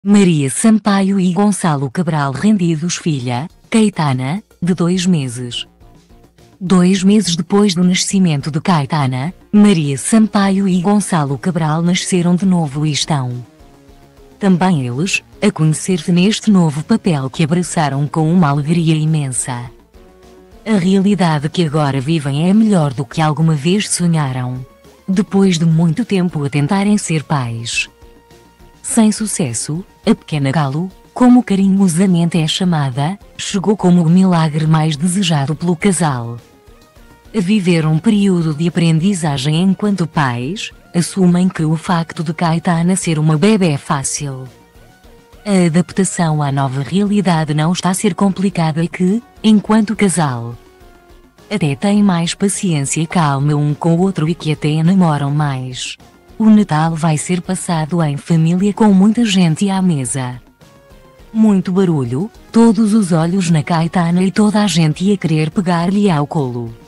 Maria Sampaio e Gonçalo Cabral rendidos filha, Caetana, de 2 meses. 2 meses depois do nascimento de Caetana, Maria Sampaio e Gonçalo Cabral nasceram de novo e estão também eles, a conhecer-se neste novo papel que abraçaram com uma alegria imensa. A realidade que agora vivem é melhor do que alguma vez sonharam. Depois de muito tempo a tentarem ser pais sem sucesso, a pequena Galo, como carinhosamente é chamada, chegou como o milagre mais desejado pelo casal. A viver um período de aprendizagem enquanto pais, assumem que o facto de Caetana ser uma bebé é fácil. A adaptação à nova realidade não está a ser complicada e que, enquanto casal, até têm mais paciência e calma um com o outro e que até namoram mais. O Natal vai ser passado em família com muita gente à mesa. Muito barulho, todos os olhos na Caetana e toda a gente ia querer pegar-lhe ao colo.